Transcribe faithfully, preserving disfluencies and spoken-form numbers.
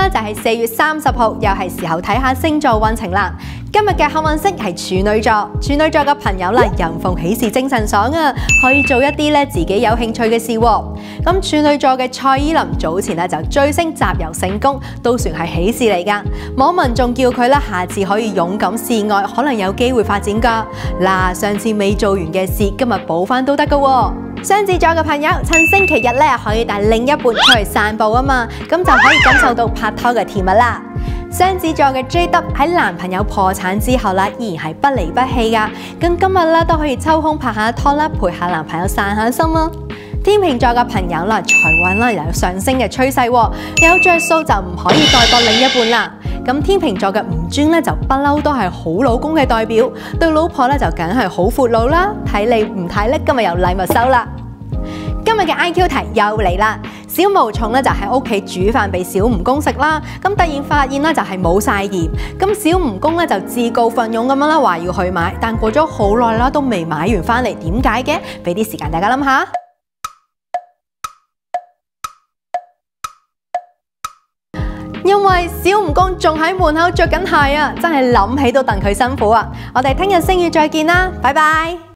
啦就係四月三十號，又係時候睇下星座運程啦。今日嘅幸運星係處女座，處女座嘅朋友啦，人逢喜事精神爽啊，可以做一啲咧自己有興趣嘅事喎。咁處女座嘅蔡依林早前咧就追星集郵成功，都算係喜事嚟噶。網民仲叫佢咧下次可以勇敢示愛，可能有機會發展噶。嗱，上次未做完嘅事，今日補翻都得噶喎。雙子座嘅朋友趁星期日咧可以帶另一半出去散步啊嘛，咁就可以感受到拍拖嘅甜蜜啦。雙子座嘅 J W 喺男朋友破產之後啦，依然係不離不棄噶，咁今日咧都可以抽空拍下拖啦，陪下男朋友散下心啦。天秤座嘅朋友啦，財運啦又有上升嘅趨勢，有着數就唔可以代駁另一半啦。咁天秤座嘅吳尊咧就不嬲都係好老公嘅代表，對老婆咧就梗係好闊佬啦。睇你唔睇咧，今日有禮物收啦。今日嘅 I Q 題又嚟啦，小毛蟲咧就喺屋企煮飯俾小蜈蚣食啦，咁突然發現咧就係冇晒鹽，咁小蜈蚣咧就自告奮勇咁樣啦，話要去買，但過咗好耐啦都未買完翻嚟，點解嘅？俾啲時間大家諗下。因為小蜈蚣仲喺門口着緊鞋啊，真係諗起都戥佢辛苦啊！我哋聽日星語再見啦，拜拜。